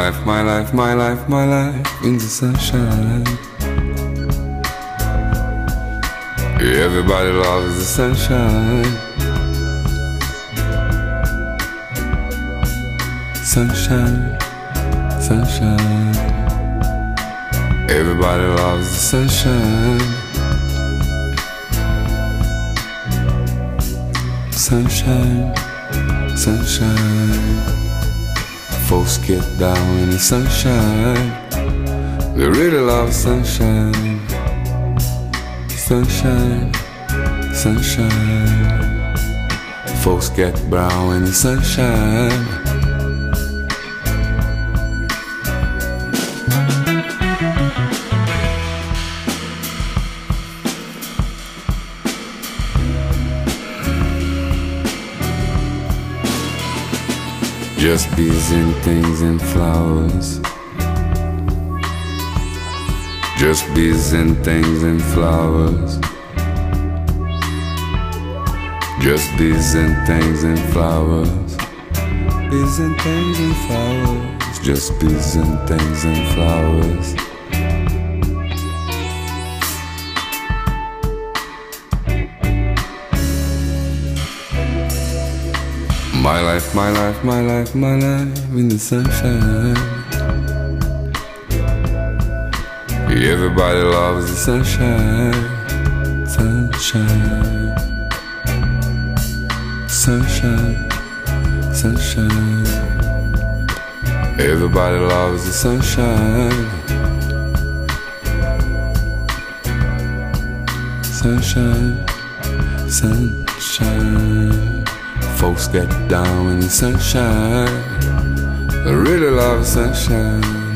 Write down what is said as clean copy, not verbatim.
life, my life, my life, my life in the sunshine. Everybody loves the sunshine. Sunshine, sunshine. Everybody loves the sunshine. Sunshine, sunshine. Folks get down in the sunshine. They really love sunshine. Sunshine, sunshine. Folks get brown in the sunshine. Just bees and things and flowers. Just bees and things and flowers. Just bees and things and flowers. Bees and things and flowers. Just bees and things and flowers. My life, my life, my life, my life in the sunshine. Everybody loves the sunshine. Sunshine, sunshine, sunshine. Everybody loves the sunshine. Sunshine, sunshine. Folks get down in the sunshine. They really love sunshine.